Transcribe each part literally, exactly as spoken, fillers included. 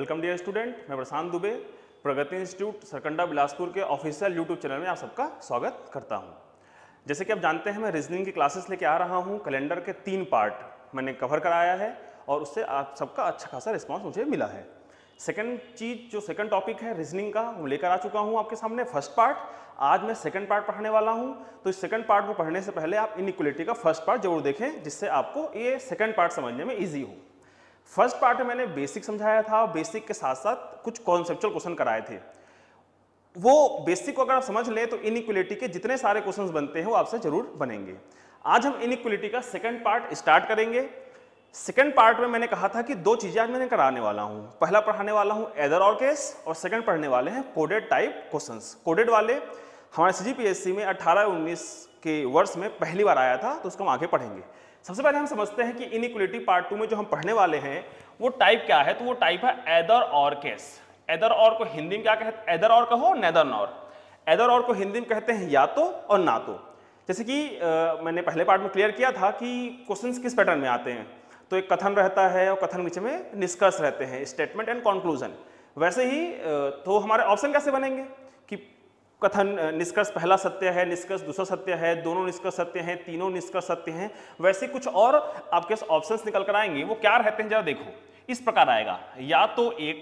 Welcome dear student, मैं Prashant Dubey Pragati institute Sarkanda Bilaspur के official YouTube channel में आप सबका स्वागत करता हूं। जैसे कि आप जानते हैं मैं रीजनिंग की क्लासेस लेके आ रहा हूं। कैलेंडर के तीन पार्ट मैंने कवर कराया है और उससे आप सबका अच्छा खासा रिस्पांस मुझे मिला है। सेकंड चीज़ जो सेकंड टॉपिक है रीजनिंग का वो लेकर आ चुका हूँ आपके सामने फर्स्ट पार्ट। आज मैं सेकंड पार्ट पढ़ाने वाला हूँ, तो इस सेकंड पार्ट को पढ़ने से पहले आप इनइक्वालिटी का फर्स्ट पार्ट जरूर देखें, जिससे आपको ये सेकंड पार्ट समझने में ईजी हो। फर्स्ट पार्ट में मैंने बेसिक समझाया था, बेसिक के साथ साथ कुछ कॉन्सेप्चुअल क्वेश्चन कराए थे। वो बेसिक को अगर आप समझ लें तो इनइक्वालिटी के जितने सारे क्वेश्चंस बनते हैं वो आपसे जरूर बनेंगे। आज हम इनइक्वालिटी का सेकंड पार्ट स्टार्ट करेंगे। सेकंड पार्ट में मैंने कहा था कि दो चीजें आज मैंने कराने वाला हूं। पहला पढ़ाने वाला हूं एदर और केस और सेकंड पढ़ने वाले हैं कोडेड टाइप क्वेश्चंस। कोडेड वाले हमारे सीजीपीएससी में अठारह उन्नीस के वर्ष में पहली बार आया था, तो उसको हम आगे पढ़ेंगे। सबसे पहले हम समझते हैं कि इनइक्वालिटी पार्ट टू में जो हम पढ़ने वाले हैं वो टाइप क्या है। तो वो टाइप है एदर और केस। एदर और को हिंदी में क्या कहते हैं? एदर और कहो नेदर नॉर। एदर और को हिंदी में कहते हैं या तो और ना तो। जैसे कि आ, मैंने पहले पार्ट में क्लियर किया था कि क्वेश्चंस किस पैटर्न में आते हैं। तो एक कथन रहता है और कथन बीच में निष्कर्ष रहते हैं, स्टेटमेंट एंड कंक्लूजन। वैसे ही तो हमारे ऑप्शन कैसे बनेंगे कि कथन निष्कर्ष पहला सत्य है, निष्कर्ष दूसरा सत्य है, दोनों निष्कर्ष सत्य हैं, तीनों निष्कर्ष सत्य हैं। वैसे कुछ और आपके ऑप्शंस निकल कर आएंगे। वो क्या रहते हैं जरा देखो, इस प्रकार आएगा या तो एक,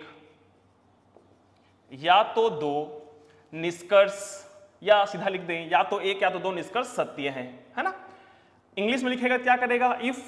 या तो दो निष्कर्ष, या सीधा लिख दें या तो एक या तो दो निष्कर्ष सत्य हैं, है ना। इंग्लिश में लिखेगा क्या करेगा, if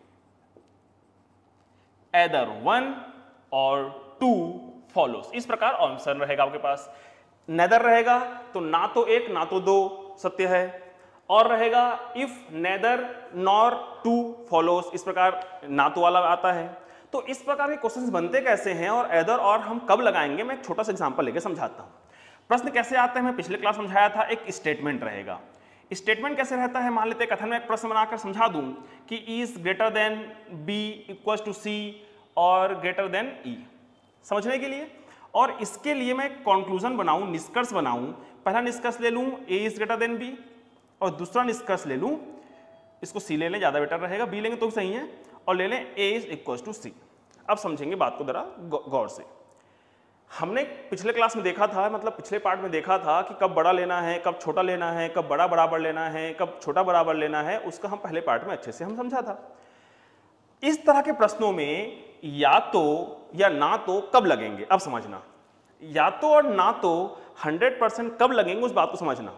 either one or two follows। इस प्रकार ऑप्शन रहेगा आपके पास। नेदर रहेगा तो ना तो एक ना तो दो सत्य है, और रहेगा if neither nor two follows. इस प्रकार ना तो वाला आता है। तो इस प्रकार के क्वेश्चंस बनते कैसे हैं और एदर और हम कब लगाएंगे, मैं एक छोटा सा एग्जांपल लेके समझाता हूं। प्रश्न कैसे आता है मैं पिछले क्लास समझाया था। एक स्टेटमेंट रहेगा। स्टेटमेंट कैसे रहता है, मान लेते हैं कथन में एक प्रश्न बनाकर समझा दूं कि is greater than B equal to C और ग्रेटर देन ई, समझने के लिए। और इसके लिए मैं कंक्लूजन बनाऊं, निष्कर्ष बनाऊं। पहला निष्कर्ष ले लूं A is greater than B, और दूसरा निष्कर्ष ले लूं, इसको सी ले लें ज्यादा बेटर रहेगा, बी लेंगे तो भी सही है, और ले लें A is equal to C. अब समझेंगे बात को जरा गौर से। हमने पिछले क्लास में देखा था, मतलब पिछले पार्ट में देखा था कि कब बड़ा लेना है, कब छोटा लेना है, कब बड़ा बराबर लेना है, कब छोटा बराबर लेना है। उसका हम पहले पार्ट में अच्छे से हम समझा था। इस तरह के प्रश्नों में या तो या ना तो कब लगेंगे, अब समझना। या तो और ना तो हंड्रेड परसेंट कब लगेंगे उस बात को समझना।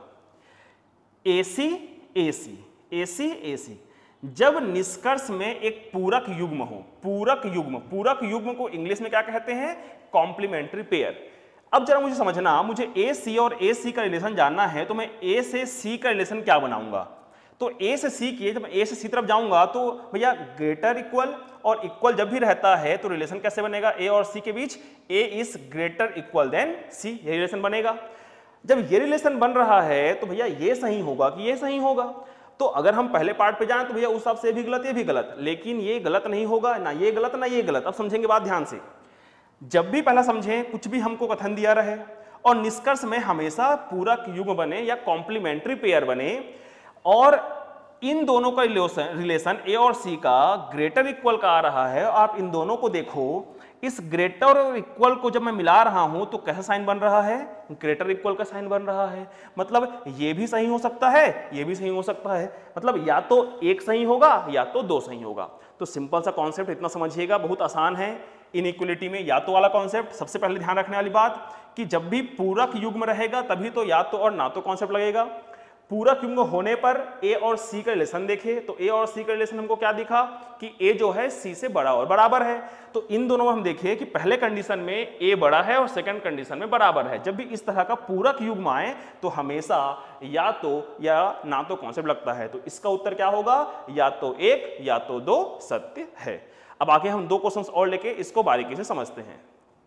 एसी एसी एसी एसी जब निष्कर्ष में एक पूरक युग्म हो। पूरक युग्म, पूरक युग्म को इंग्लिश में क्या कहते हैं, कॉम्प्लीमेंट्री पेयर। अब जरा मुझे समझना, मुझे ए सी और ए सी का रिलेशन जानना है, तो मैं ए से सी का रिलेशन क्या बनाऊंगा। तो ए से सी की, जब ए से सी तरफ जाऊंगा तो भैया ग्रेटर इक्वल और इक्वल जब भी रहता है तो रिलेशन कैसे बनेगा, ए और सी के बीच A is greater equal than C, ये रिलेशन बनेगा। जब ये रिलेशन बन रहा है तो भैया ये सही होगा कि ये सही होगा। तो अगर हम पहले पार्ट पे जाएं तो भैया उस हिसाब से भी गलत ये भी गलत, लेकिन ये गलत नहीं होगा, ना ये गलत ना ये गलत। अब समझेंगे बात ध्यान से। जब भी पहला समझें, कुछ भी हमको कथन दिया रहे और निष्कर्ष में हमेशा पूरक युग्म बने या कॉम्प्लीमेंट्री पेयर बने, और इन दोनों का रिलेशन ए और सी का ग्रेटर इक्वल का आ रहा है। आप इन दोनों को देखो, इस ग्रेटर और इक्वल को जब मैं मिला रहा हूं तो कैसा साइन बन रहा है, ग्रेटर इक्वल का साइन बन रहा है। मतलब ये भी सही हो सकता है, ये भी सही हो सकता है। मतलब या तो एक सही होगा या तो दो सही होगा। तो सिंपल सा कॉन्सेप्ट इतना समझिएगा, बहुत आसान है। इनइक्वालिटी में या तो वाला कॉन्सेप्ट, सबसे पहले ध्यान रखने वाली बात कि जब भी पूरक युग्म रहेगा तभी तो या तो और ना तो कॉन्सेप्ट लगेगा। पूरक युग्म होने पर ए और सी का रिलेशन देखे तो ए और सी का रिलेशन हमको क्या दिखा कि ए जो है सी से बड़ा और बराबर है। तो इन दोनों में हम देखें कि पहले कंडीशन में ए बड़ा है और सेकंड कंडीशन में बराबर है। जब भी इस तरह का पूरक युग्म आए तो हमेशा या तो या ना तो कॉन्सेप्ट लगता है। तो इसका उत्तर क्या होगा, या तो एक या तो दो सत्य है। अब आगे हम दो क्वेश्चंस और लेके इसको बारीकी से समझते हैं।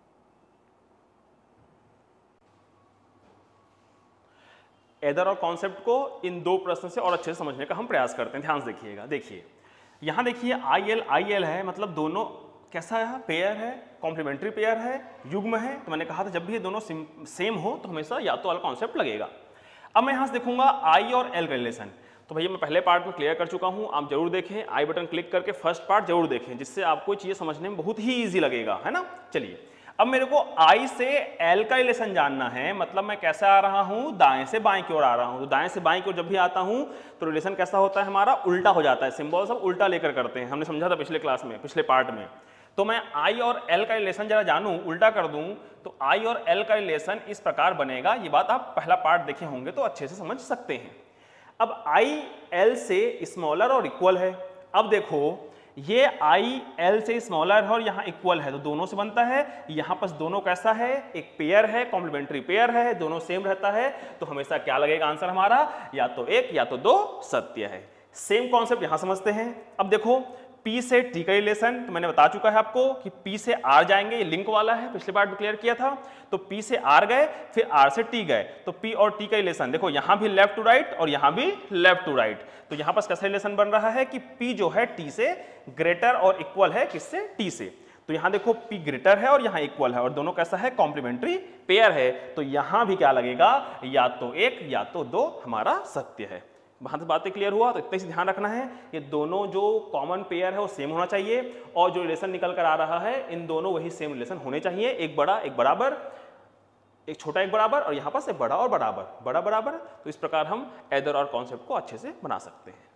एदर और कॉन्सेप्ट को इन दो प्रश्न से और अच्छे से समझने का हम प्रयास करते हैं। ध्यान से देखिएगा। देखिए यहां देखिए आई एल आई एल है, मतलब दोनों कैसा है, पेयर है, कॉम्प्लीमेंट्री पेयर है, युग्म है। तो मैंने कहा था जब भी ये दोनों सेम हो तो हमेशा या तो वाला कॉन्सेप्ट लगेगा। अब मैं यहां से देखूंगा आई और एल का रिलेशन। तो भैया मैं पहले पार्ट में क्लियर कर चुका हूं, आप जरूर देखें, आई बटन क्लिक करके फर्स्ट पार्ट जरूर देखें, जिससे आपको चीजें समझने में बहुत ही ईजी लगेगा, है ना। चलिए अब मेरे को I से L का रिलेशन जानना है, मतलब मैं कैसे आ रहा हूं, दाएं से बाएं की ओर आ रहा हूं। तो दाएं से बाएं की ओर जब भी आता हूं तो रिलेशन कैसा होता है हमारा, उल्टा हो जाता है। सिंबल सब उल्टा लेकर करते हैं, हमने समझा था पिछले क्लास में, पिछले पार्ट में। तो मैं I और L का रिलेशन जरा जानूं, उल्टा कर दूं, तो I और L का रिलेशन इस प्रकार बनेगा। ये बात आप पहला पार्ट देखे होंगे तो अच्छे से समझ सकते हैं। अब I L से स्मॉलर और इक्वल है। अब देखो ये I L से स्मॉलर है और यहाँ इक्वल है, तो दोनों से बनता है। यहाँ पर दोनों कैसा है, एक पेयर है, कॉम्प्लीमेंट्री पेयर है, दोनों सेम रहता है। तो हमेशा क्या लगेगा आंसर हमारा, या तो एक या तो दो सत्य है। सेम कॉन्सेप्ट यहाँ समझते हैं। अब देखो P से T का रिलेशन तो मैंने बता चुका है आपको कि P से R जाएंगे, ये लिंक वाला है, पिछले बार भी क्लियर किया था। तो P से R गए, फिर R से T गए, तो P और T का रिलेशन देखो, यहाँ भी लेफ्ट टू राइट और यहाँ भी लेफ्ट टू राइट। तो यहाँ पर कैसा रिलेशन बन रहा है कि P जो है T से ग्रेटर और इक्वल है, किससे, T से। तो यहाँ देखो P ग्रेटर है और यहाँ इक्वल है और दोनों कैसा है, कॉम्प्लीमेंट्री पेयर है। तो यहाँ भी क्या लगेगा, या तो एक या तो दो हमारा सत्य है। वहां से बातें क्लियर हुआ। तो इतना से ध्यान रखना है, ये दोनों जो कॉमन पेयर है वो सेम होना चाहिए और जो रिलेशन निकल कर आ रहा है इन दोनों वही सेम रिलेशन होने चाहिए। एक बड़ा एक बराबर, एक छोटा एक बराबर, और यहाँ पर से बड़ा और बराबर, बड़ा बराबर। तो इस प्रकार हम एदर और कॉन्सेप्ट को अच्छे से बना सकते हैं।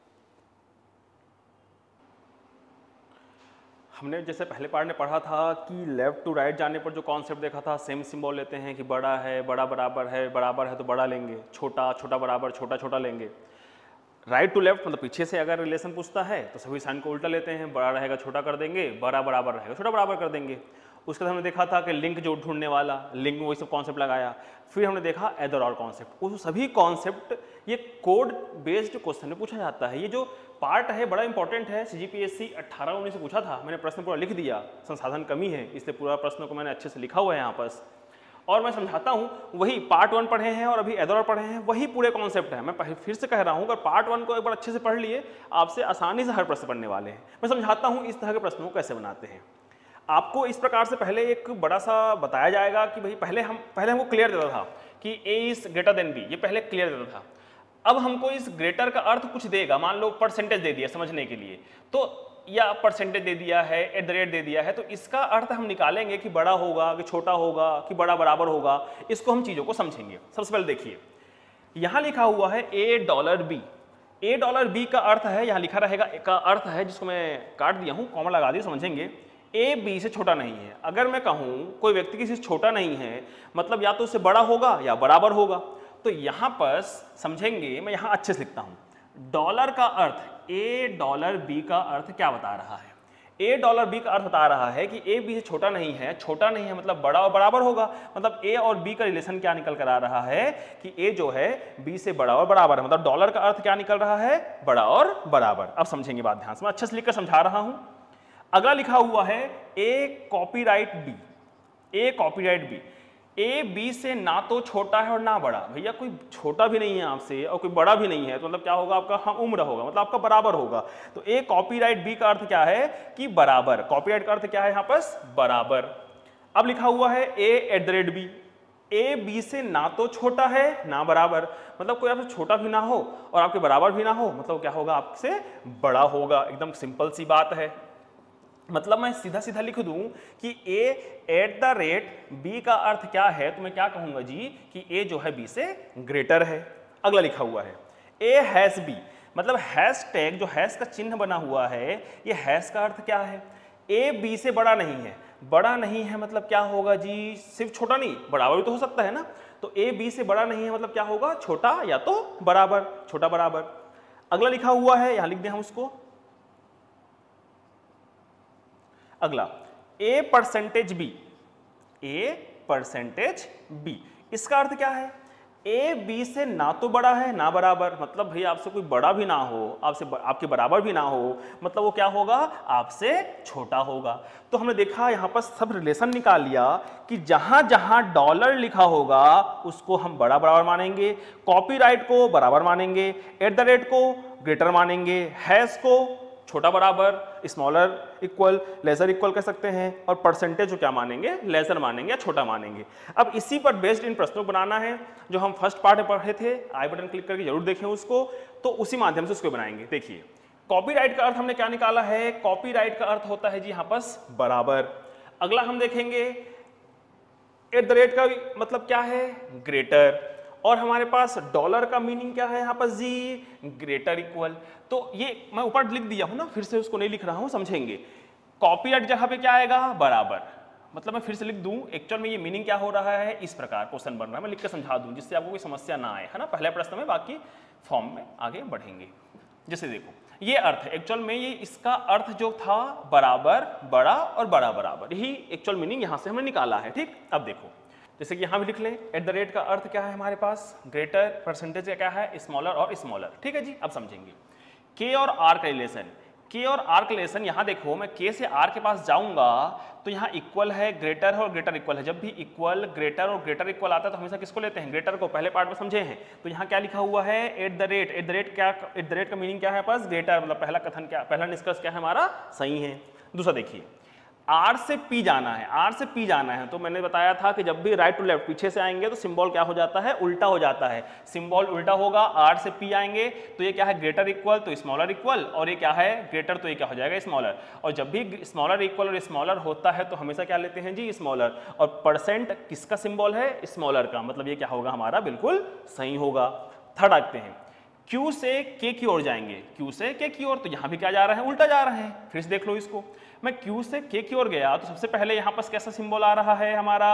हमने जैसे पहले पार्ट में पढ़ा था कि लेफ्ट टू राइट जाने पर जो कॉन्सेप्ट देखा था, सेम सिंबल लेते हैं कि बड़ा है, बड़ा बराबर है, बराबर है तो बड़ा लेंगे, छोटा छोटा बराबर, छोटा छोटा लेंगे। राइट टू लेफ्ट मतलब पीछे से अगर रिलेशन पूछता है तो सभी साइन को उल्टा लेते हैं, बड़ा रहेगा छोटा कर देंगे, बड़ा बराबर रहेगा छोटा बराबर कर देंगे। उसके बाद हमने देखा था कि लिंक जो ढूंढने वाला, लिंक में वही सब कॉन्सेप्ट लगाया। फिर हमने देखा एदर और कॉन्सेप्ट। वो सभी कॉन्सेप्ट ये कोड बेस्ड क्वेश्चन में पूछा जाता है। ये जो पार्ट है बड़ा इंपॉर्टेंट है, सीजीपीएससी अट्ठारह उन्नीस से पूछा था, मैंने प्रश्न पूरा लिख दिया, संसाधन कमी है इसलिए पूरा प्रश्न को मैंने अच्छे से लिखा हुआ है यहाँ पर और मैं समझाता हूँ। वही पार्ट वन पढ़े हैं और अभी एदर और पढ़े हैं, वही पूरे कॉन्सेप्ट है। मैं फिर से कह रहा हूँ, अगर पार्ट वन को एक बार अच्छे से पढ़ लिए आपसे आसानी से हर प्रश्न पढ़ने वाले हैं। मैं समझाता हूँ इस तरह के प्रश्नों को कैसे बनाते हैं। आपको इस प्रकार से पहले एक बड़ा सा बताया जाएगा कि भाई पहले हम पहले हमको क्लियर देता था कि A is greater than B, ये पहले क्लियर देता था। अब हमको इस ग्रेटर का अर्थ कुछ देगा, मान लो परसेंटेज दे दिया समझने के लिए, तो या परसेंटेज दे दिया है, एट द रेट दे दिया है, तो इसका अर्थ हम निकालेंगे कि बड़ा होगा कि छोटा होगा कि बड़ा बराबर होगा। इसको हम चीजों को समझेंगे। सबसे पहले देखिए, यहां लिखा हुआ है A dollar B. A dollar B का अर्थ है, यहां लिखा रहेगा का अर्थ है, जिसको मैं काट दिया हूं, कॉमा लगा दिया, समझेंगे। ए बी से छोटा नहीं है। अगर मैं कहूं कोई व्यक्ति किसी से छोटा नहीं है, मतलब या तो उससे बड़ा होगा या बराबर होगा। तो यहां पर समझेंगे, मैं यहां अच्छे से लिखता हूं। डॉलर का अर्थ, ए डॉलर बी का अर्थ क्या बता रहा है? ए डॉलर बी का अर्थ बता रहा है कि ए बी से छोटा नहीं है। छोटा नहीं है मतलब बड़ा और बराबर होगा। मतलब ए और बी का रिलेशन क्या निकल कर आ रहा है कि ए जो है बी से बड़ा और बराबर है। मतलब डॉलर का अर्थ क्या निकल रहा है, बड़ा और बराबर। अब समझेंगे बात ध्यान से, मैं अच्छे से लिखकर समझा रहा हूं। अगला लिखा हुआ है A copyright B. A copyright B, A B से ना तो छोटा है और ना बड़ा। भैया कोई छोटा भी नहीं है आपसे और कोई बड़ा भी नहीं है, तो मतलब क्या होगा आपका, हाँ उम्र होगा, मतलब आपका बराबर होगा। तो ए कॉपीराइट बी का अर्थ क्या है कि बराबर। कॉपीराइट का अर्थ क्या है यहाँ पर, बराबर। अब लिखा हुआ है A at the rate B. A B से ना तो छोटा है ना बराबर, मतलब कोई आपसे छोटा भी ना हो और आपके बराबर भी ना हो, मतलब क्या होगा, आपसे बड़ा होगा। एकदम सिंपल सी बात है। मतलब मैं सीधा सीधा लिख दूं कि A at the rate B का अर्थ क्या है, तो मैं क्या कहूंगा जी कि ए जो है बी से ग्रेटर है। अगला लिखा हुआ है ए हैश बी, मतलब हैश टैग, जो हैश का चिन्ह बना हुआ है, ये हैश का अर्थ क्या है, ए बी से बड़ा नहीं है। बड़ा नहीं है मतलब क्या होगा जी, सिर्फ छोटा नहीं, बराबर भी तो हो सकता है ना। तो ए बी से बड़ा नहीं है मतलब क्या होगा, छोटा या तो बराबर, छोटा बराबर। अगला लिखा हुआ है, यहां लिख दें हम उसको। अगला A percentage B. A percentage B, इसका अर्थ क्या है, ए बी से ना तो बड़ा है ना बराबर, मतलब भैया आपसे कोई बड़ा भी ना हो, आपसे आपके बराबर भी ना हो, मतलब वो क्या होगा, आपसे छोटा होगा। तो हमने देखा यहां पर सब रिलेशन निकाल लिया कि जहां जहां डॉलर लिखा होगा उसको हम बड़ा बराबर मानेंगे, कॉपीराइट को बराबर मानेंगे, एट द रेट को ग्रेटर मानेंगे, हैश को छोटा बराबर, स्मॉलर इक्वल, लेसर इक्वल कह सकते हैं, और परसेंटेज को क्या मानेंगे, लेसर मानेंगे या छोटा मानेंगे। अब इसी पर बेस्ड इन प्रश्नों को बनाना है जो हम फर्स्ट पार्ट में पढ़े थे। आई बटन क्लिक करके जरूर देखें उसको, तो उसी माध्यम से उसको बनाएंगे। देखिए कॉपीराइट का अर्थ हमने क्या निकाला है, कॉपीराइट का अर्थ होता है जी यहाँ पर बराबर। अगला हम देखेंगे एट द रेट का मतलब क्या है, ग्रेटर, और हमारे पास डॉलर का मीनिंग क्या है यहाँ पर जी, ग्रेटर इक्वल। तो ये मैं ऊपर लिख दिया हूं ना, फिर से उसको नहीं लिख रहा हूं, समझेंगे। कॉपीराइट जगह पे क्या आएगा, बराबर, मतलब मैं फिर से लिख दूं, एक्चुअल में ये मीनिंग क्या हो रहा है, इस प्रकार क्वेश्चन बन रहा है, मैं लिख के समझा दूं जिससे आपको कोई समस्या ना आए, है ना, पहले प्रश्न में, बाकी फॉर्म में आगे बढ़ेंगे। जैसे देखो ये अर्थ है, एक्चुअल में ये इसका अर्थ जो था बराबर, बड़ा और बड़ा बराबर, यही एक्चुअल मीनिंग यहां से हमने निकाला है। ठीक, अब देखो जैसे कि यहां भी लिख लें, एट द रेट का अर्थ क्या है हमारे पास, ग्रेटर, परसेंटेज क्या है, स्मॉलर और स्मॉलर। ठीक है जी, अब समझेंगे के और आर का रिलेशन। के और आर का रिलेशन, यहां देखो मैं के से आर के पास जाऊंगा तो यहाँ इक्वल है, ग्रेटर है और ग्रेटर इक्वल है। जब भी इक्वल, ग्रेटर और ग्रेटर इक्वल आता है तो हमेशा किसको लेते हैं, ग्रेटर को, पहले पार्ट में समझे हैं। तो यहाँ क्या लिखा हुआ है, at the rate, at the rate क्या, एट द रेट का मीनिंग क्या है पास, ग्रेटर, मतलब पहला कथन क्या, पहला निष्कर्ष क्या है हमारा, सही है। दूसरा देखिए, आर से पी जाना है, आर से पी जाना है, तो मैंने बताया था कि जब भी राइट टू लेफ्ट पीछे से आएंगे तो सिंबल क्या हो जाता है, उल्टा हो जाता है, सिंबल उल्टा होगा। आर से पी आएंगे तो ये क्या है, ग्रेटर इक्वल, तो स्मॉलर इक्वल, और ये क्या है, ग्रेटर, तो ये क्या हो जाएगा, स्मॉलर। और जब भी स्मॉलर इक्वल और स्मॉलर होता है तो हमेशा क्या लेते हैं जी, स्मॉलर। और परसेंट किसका सिंबल है, स्मॉलर का, मतलब ये क्या होगा हमारा, बिल्कुल सही होगा। थर्ड आते हैं, Q से K की ओर जाएंगे, Q से K की ओर, तो यहां भी क्या जा रहा है, उल्टा जा रहे हैं। फिर से देख लो इसको, मैं Q से K की ओर गया तो सबसे पहले यहां पर कैसा सिंबल आ रहा है हमारा,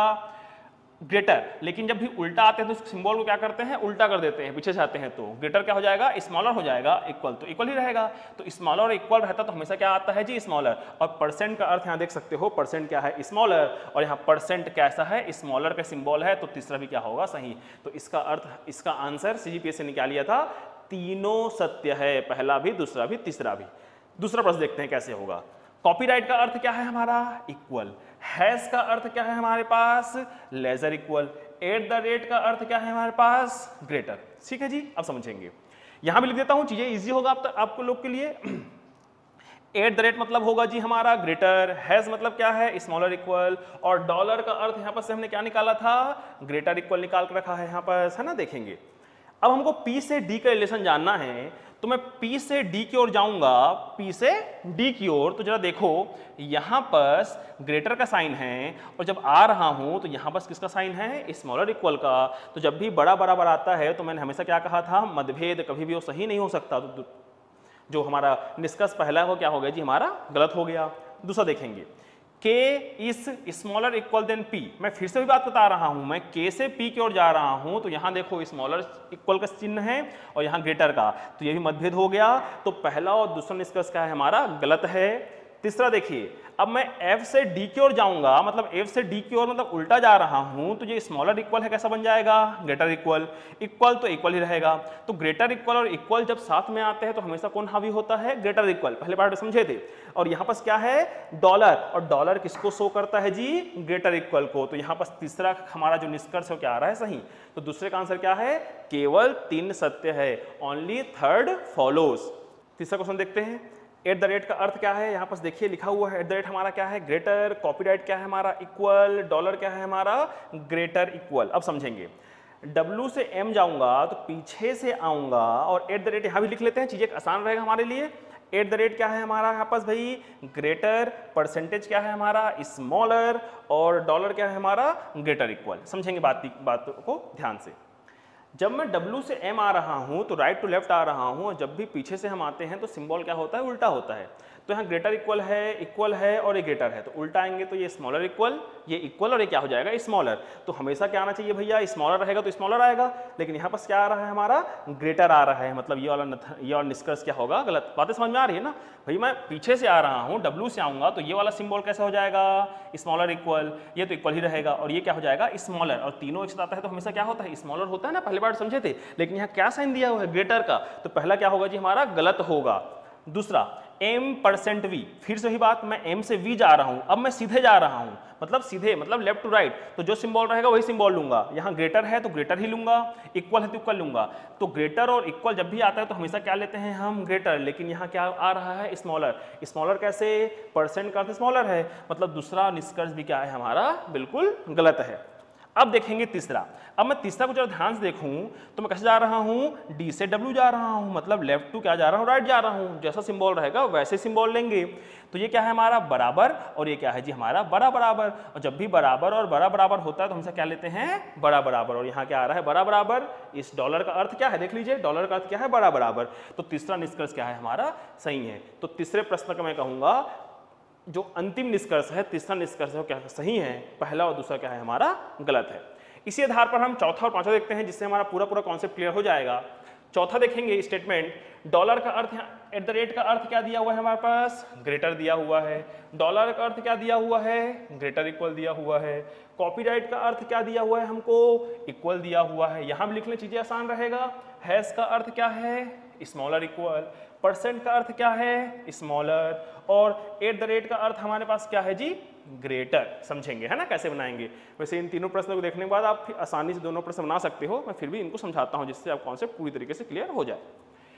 ग्रेटर, लेकिन जब भी उल्टा आते हैं तो सिंबल को क्या करते हैं, उल्टा कर देते हैं, पीछे से आते हैं तो ग्रेटर क्या हो जाएगा, स्मॉलर हो जाएगा, इक्वल तो इक्वल ही रहेगा। तो स्मॉलर और इक्वल रहता तो हमेशा क्या आता है जी, स्मॉलर। और परसेंट का अर्थ यहाँ देख सकते हो, परसेंट क्या है, स्मॉलर, और यहाँ परसेंट कैसा है, स्मॉलर का सिंबल है, तो तीसरा भी क्या होगा, सही। तो इसका अर्थ, इसका आंसर सीजीपीएस से निकाल लिया था, तीनों सत्य है, पहला भी, दूसरा भी, तीसरा भी। दूसरा प्रश्न देखते हैं कैसे होगा। कॉपीराइट का अर्थ क्या है हमारा, इक्वल। हैश का अर्थ क्या है हमारे पास, lesser equal. At the rate का अर्थ क्या है हमारे पास, ग्रेटर। ठीक है जी, अब समझेंगे। यहां भी लिख देता हूं, चीजें इजी होगा आप आपको लोग के लिए। एट द रेट मतलब होगा जी हमारा ग्रेटर, हैश मतलब क्या है, स्मॉलर इक्वल, और डॉलर का अर्थ यहां पर से हमने क्या निकाला था, ग्रेटर इक्वल निकाल कर रखा है यहां पर, है ना, देखेंगे। अब हमको P से D का रिलेशन जानना है, तो मैं P से D की ओर जाऊंगा, P से D की ओर, तो जरा देखो यहां पर ग्रेटर का साइन है, और जब आ रहा हूं तो यहां पर किसका साइन है, स्मॉलर इक्वल का। तो जब भी बड़ा बराबर आता है तो मैंने हमेशा क्या कहा था, मतभेद कभी भी वो सही नहीं हो सकता, तो जो हमारा निष्कर्ष पहला है वो क्या हो गया जी, हमारा गलत हो गया। दूसरा देखेंगे, K is smaller equal than P। मैं फिर से भी बात बता रहा हूं, मैं K से P की ओर जा रहा हूं तो यहां देखो स्मॉलर इक्वल का चिन्ह है और यहां ग्रेटर का, तो ये भी मतभेद हो गया। तो पहला और दूसरा निष्कर्ष क्या है हमारा, गलत है। तीसरा देखिए, अब मैं F से D की ओर जाऊंगा, मतलब F से D की ओर मतलब उल्टा जा रहा हूं, तो ये स्मॉलर इक्वल है, कैसा बन जाएगा, ग्रेटर इक्वल। इक्वल तो इक्वल ही रहेगा। तो ग्रेटर इक्वल और इक्वल जब साथ में आते हैं तो हमेशा कौन हावी होता है, ग्रेटर इक्वल, पहले पार्ट में समझे थे। और यहाँ पास क्या है, डॉलर, और डॉलर किसको शो करता है जी, ग्रेटर इक्वल को। तो यहाँ पास तीसरा हमारा जो निष्कर्ष है क्या आ रहा है, सही। तो दूसरे का आंसर क्या है, केवल तीन सत्य है, ओनली थर्ड फॉलोज। तीसरा क्वेश्चन देखते हैं, एट द रेट का अर्थ क्या है, यहाँ पास देखिए लिखा हुआ है, एट द रेट हमारा क्या है, ग्रेटर, कॉपीराइट क्या है हमारा, इक्वल, डॉलर क्या है हमारा, ग्रेटर इक्वल। अब समझेंगे, W से M जाऊंगा तो पीछे से आऊंगा, और एट द रेट यहां भी लिख लेते हैं, चीजें आसान रहेगा हमारे लिए। एट द रेट क्या है हमारा यहाँ पास भाई, ग्रेटर, परसेंटेज क्या है हमारा, स्मॉलर, और डॉलर क्या है हमारा, ग्रेटर इक्वल। समझेंगे बात बात को ध्यान से। जब मैं W से M आ रहा हूं तो राइट टू लेफ्ट आ रहा हूं, और जब भी पीछे से हम आते हैं तो सिंबल क्या होता है, उल्टा होता है। तो यहाँ ग्रेटर इक्वल है, इक्वल है और ये ग्रेटर है, तो उल्टा आएंगे तो ये स्मॉलर इक्वल, ये इक्वल और ये क्या हो जाएगा, स्मॉलर। तो हमेशा क्या आना चाहिए भैया, स्मॉलर रहेगा तो स्मॉलर आएगा, लेकिन यहाँ पर क्या आ रहा है हमारा, ग्रेटर आ रहा है, मतलब ये वाला ये वाला निष्कर्ष क्या होगा, गलत। बातें समझ में आ रही है ना भाई, मैं पीछे से आ रहा हूँ, W से आऊंगा तो ये वाला सिंबल कैसा हो जाएगा, स्मॉलर इक्वल, ये तो इक्वल ही रहेगा, और ये क्या हो जाएगा, स्मॉलर। और तीनों एक साथ आता है तो हमेशा क्या होता है, स्मॉलर होता है ना, पहली बार समझे थे। लेकिन यहाँ क्या साइन दिया हुआ है, ग्रेटर का, तो पहला क्या होगा जी हमारा, गलत होगा। दूसरा, M परसेंट V, फिर से ही बात, मैं M से V जा रहा हूं, अब मैं सीधे जा रहा हूं, मतलब सीधे मतलब लेफ्ट टू राइट, तो जो सिंबल रहेगा वही सिंबल लूंगा। यहाँ ग्रेटर है तो ग्रेटर ही लूंगा, इक्वल है तो इक्वल लूंगा। तो ग्रेटर और इक्वल जब भी आता है तो हमेशा क्या लेते हैं हम, ग्रेटर, लेकिन यहाँ क्या आ रहा है, स्मॉलर। स्मॉलर कैसे, परसेंट का अर्थ स्मॉलर है, मतलब दूसरा निष्कर्ष भी क्या है हमारा, बिल्कुल गलत है। अब देखेंगे तीसरा। अब मैं तीसरा को जरा ध्यान से देखूं तो मैं कैसे जा रहा हूं, डी से डब्ल्यू जा रहा हूं, मतलब लेफ्ट टू क्या जा रहा हूं, राइट जा रहा हूं। जैसा सिंबल रहेगा वैसे सिंबल लेंगे। तो ये क्या है हमारा बराबर, और ये क्या है जी हमारा बड़ा बराबर। और जब भी बराबर और बड़ा बराबर होता है तो हमसे क्या लेते हैं, बड़ा बराबर। और यहाँ क्या आ रहा है, बड़ा बराबर। इस डॉलर का अर्थ क्या है, देख लीजिए, डॉलर का अर्थ क्या है, बड़ा बराबर। तो तीसरा निष्कर्ष क्या है हमारा, सही है। तो तीसरे प्रश्न का मैं कहूंगा जो अंतिम निष्कर्ष है, तीसरा निष्कर्ष है क्या सही है, पहला और दूसरा क्या है हमारा गलत है। इसी आधार पर हम चौथा और पांचवा देखते हैं, जिससे हमारा पूरा पूरा कॉन्सेप्ट क्लियर हो जाएगा। चौथा देखेंगे स्टेटमेंट, डॉलर का अर्थ एट द रेट का अर्थ क्या दिया हुआ है हमारे पास, ग्रेटर दिया हुआ है। डॉलर का अर्थ क्या दिया हुआ है, ग्रेटर इक्वल दिया हुआ है। कॉपीराइट का अर्थ क्या दिया हुआ है हमको, इक्वल दिया हुआ है। यहां भी लिखने चीजें आसान रहेगा। हैश का अर्थ क्या है, स्मॉलर इक्वल। परसेंट का अर्थ क्या है, स्मॉलर। और एट द रेट का अर्थ हमारे पास क्या है जी, ग्रेटर। समझेंगे है ना कैसे बनाएंगे। वैसे इन तीनों प्रश्नों को देखने के बाद आप फिर आसानी से दोनों प्रश्न बना सकते हो, मैं फिर भी इनको समझाता हूं जिससे आप कॉन्सेप्ट पूरी तरीके से क्लियर हो जाए।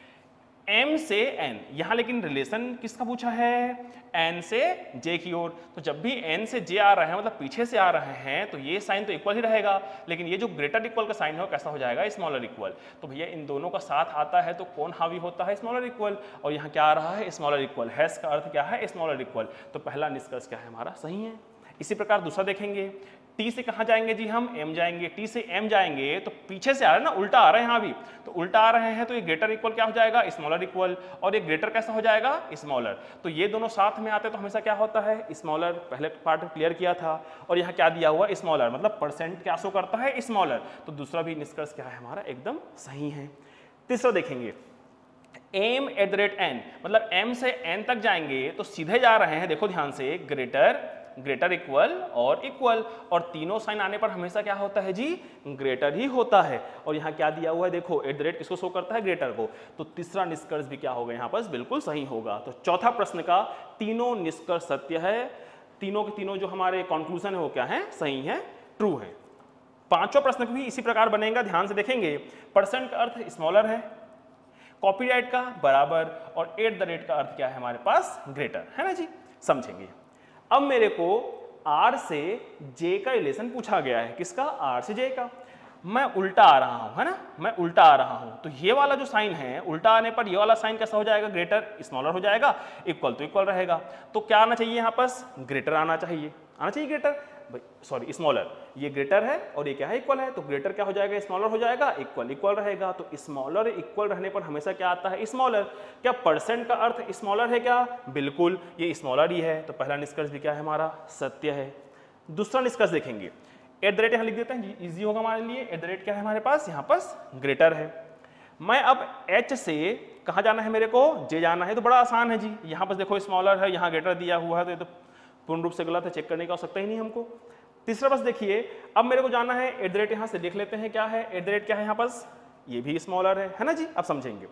M से N, यहां लेकिन रिलेशन किसका पूछा है, N से J की ओर। तो जब भी N से J आ रहे हैं, मतलब पीछे से आ रहे हैं, तो ये साइन तो इक्वल ही रहेगा। लेकिन ये जो ग्रेटर इक्वल का साइन है वो कैसा हो जाएगा, स्मॉलर इक्वल। तो भैया इन दोनों का साथ आता है तो कौन हावी होता है, स्मॉलर इक्वल। और यहाँ क्या आ रहा है, स्मॉलर इक्वल। हैश का अर्थ क्या है, स्मॉलर इक्वल। तो पहला निष्कर्ष क्या है हमारा, सही है। इसी प्रकार दूसरा देखेंगे, टी से कहां जाएंगे जी हम, एम जाएंगे। टी से एम जाएंगे तो पीछे से आ रहे हैं ना, उल्टा आ रहे हैं यहाँ भी, तो उल्टा आ रहे हैं तो ये ग्रेटर इक्वल क्या हो जाएगा, स्मॉलर इक्वल। और ये ग्रेटर कैसा हो जाएगा, स्मॉलर। तो ये दोनों साथ में आते तो हमेशा क्या होता है, स्मॉलर। पहले पार्ट क्लियर किया था। और यहाँ क्या दिया हुआ, स्मॉलर, मतलब परसेंट क्या शो करता है, स्मॉलर। तो दूसरा भी निष्कर्ष क्या है हमारा, एकदम सही है। तीसरा देखेंगे, M at the rate N, मतलब एम से एन तक जाएंगे तो सीधे जा रहे हैं, देखो ध्यान से, ग्रेटर, ग्रेटर इक्वल और इक्वल। और तीनों साइन आने पर हमेशा क्या होता है जी, ग्रेटर ही होता है। और यहाँ क्या दिया हुआ है, देखो एट द रेट किसको शो करता है, ग्रेटर को। तो तीसरा निष्कर्ष भी क्या होगा यहाँ पर, बिल्कुल सही होगा। तो चौथा प्रश्न का तीनों निष्कर्ष सत्य है। तीनों के तीनों जो हमारे कंक्लूजन है वो क्या है, सही है, ट्रू है। पांचवा प्रश्न भी इसी प्रकार बनेगा, ध्यान से देखेंगे। परसेंट का अर्थ स्मॉलर है, कॉपीराइट का बराबर, और एट द रेट का अर्थ क्या है हमारे पास, ग्रेटर, है ना जी। समझेंगे। अब मेरे को R से J का रिलेशन पूछा गया है, किसका, R से J का। मैं उल्टा आ रहा हूं, है ना, मैं उल्टा आ रहा हूं। तो ये वाला जो साइन है, उल्टा आने पर ये वाला साइन कैसा हो जाएगा, ग्रेटर, स्मॉलर हो जाएगा। इक्वल तो इक्वल रहेगा। तो क्या आना चाहिए यहाँ पास, ग्रेटर आना चाहिए, आना चाहिए ग्रेटर, सॉरी स्मॉलर। ये ग्रेटर है और ये क्या है, इक्वल है। तो ग्रेटर क्या हो जाएगा, स्मॉलर हो जाएगा, इक्वल इक्वल रहेगा। तो स्मॉलर इक्वल रहने पर हमेशा क्या आता है, स्मॉलर। क्या परसेंट का अर्थ स्मॉलर है क्या, बिल्कुल ये स्मॉलर ही है। तो पहला निष्कर्ष भी क्या है हमारा, सत्य है। दूसरा निष्कर्ष देखेंगे, एट द रेट यहाँ लिख देते हैं, इजी होगा हमारे लिए। एट द रेट क्या है हमारे पास, यहाँ पास ग्रेटर है। मैं अब H से कहाँ जाना है, मेरे को J जाना है। तो बड़ा आसान है जी, यहाँ पर देखो स्मॉलर है, यहाँ ग्रेटर दिया हुआ है, तो ये तो पूर्ण रूप से गलत है, चेक करने का आवश्यकता ही नहीं हमको। तीसरा बस देखिए, अब मेरे को जाना है एट द रेट, यहाँ से देख लेते हैं क्या है, एट द रेट क्या है यहाँ पास, ये भी स्मॉलर है, है ना जी। अब समझेंगे,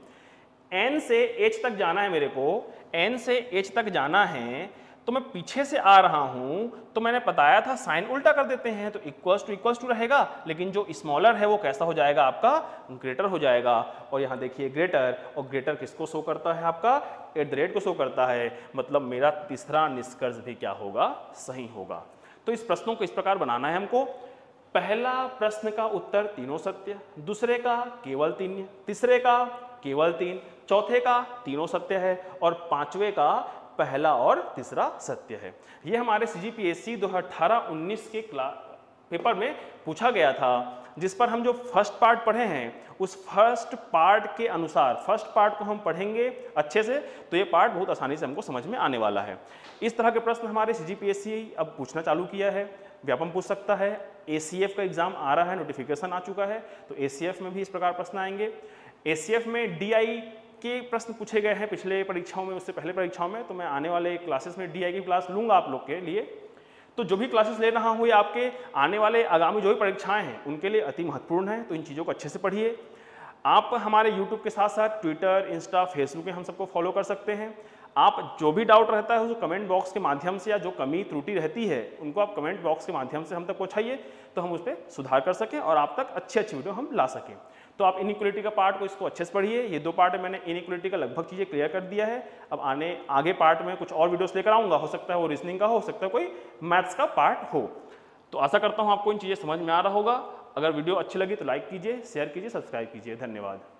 N से H तक जाना है मेरे को, N से H तक जाना है, तो मैं पीछे से आ रहा हूं, तो मैंने बताया था साइन उल्टा कर देते हैं, तो इक्वल्स टू इक्वल्स टू रहेगा। लेकिन जो स्मॉलर है वो कैसा हो जाएगा आपका, ग्रेटर हो जाएगा। और यहाँ देखिए ग्रेटर, और ग्रेटर किसको शो करता है आपका, एट द रेट को शो करता है। मतलब मेरा तीसरा निष्कर्ष भी क्या होगा, सही होगा। तो इस प्रश्नों को इस प्रकार बनाना है हमको। पहला प्रश्न का उत्तर तीनों सत्य, दूसरे का केवल तीन, तीसरे का केवल तीन, चौथे का तीनों सत्य है, और पांचवे का पहला और तीसरा सत्य है। ये हमारे सीजीपीएससी दो हज़ार अठारह उन्नीस के पेपर में पूछा गया था, जिस पर हम जो फर्स्ट पार्ट पढ़े हैं, उस फर्स्ट पार्ट के अनुसार फर्स्ट पार्ट को हम पढ़ेंगे अच्छे से, तो ये पार्ट बहुत आसानी से हमको समझ में आने वाला है। इस तरह के प्रश्न हमारे सीजीपीएससी अब पूछना चालू किया है, व्यापम पूछ सकता है। एसीएफ का एग्जाम आ रहा है, नोटिफिकेशन आ चुका है, तो एसीएफ में भी इस प्रकार प्रश्न आएंगे। एसीएफ में डीआई के प्रश्न पूछे गए हैं पिछले परीक्षाओं में, उससे पहले परीक्षाओं में, तो मैं आने वाले क्लासेस में डीआई की क्लास लूंगा आप लोग के लिए। तो जो भी क्लासेस ले रहा हूँ ये आपके आने वाले आगामी जो भी परीक्षाएं हैं उनके लिए अति महत्वपूर्ण है, तो इन चीज़ों को अच्छे से पढ़िए। आप हमारे यूट्यूब के साथ साथ ट्विटर, इंस्टा, फेसबुक में हम सबको फॉलो कर सकते हैं। आप जो भी डाउट रहता है उसे कमेंट बॉक्स के माध्यम से, या जो कमी त्रुटि रहती है उनको आप कमेंट बॉक्स के माध्यम से हम तक पहुँचाइए, तो हम उस पर सुधार कर सकें और आप तक अच्छी अच्छी वीडियो हम ला सकें। तो आप इनइक्वलिटी का पार्ट को इसको अच्छे से पढ़िए। ये दो पार्ट में मैंने इनइक्वलिटी का लगभग चीज़ें क्लियर कर दिया है। अब आने आगे पार्ट में कुछ और वीडियोस लेकर आऊँगा, हो सकता है वो रीजनिंग का हो सकता है कोई मैथ्स का पार्ट हो। तो आशा करता हूं आपको इन चीजें समझ में आ रहा होगा। अगर वीडियो अच्छी लगी तो लाइक कीजिए, शेयर कीजिए, सब्सक्राइब कीजिए। धन्यवाद।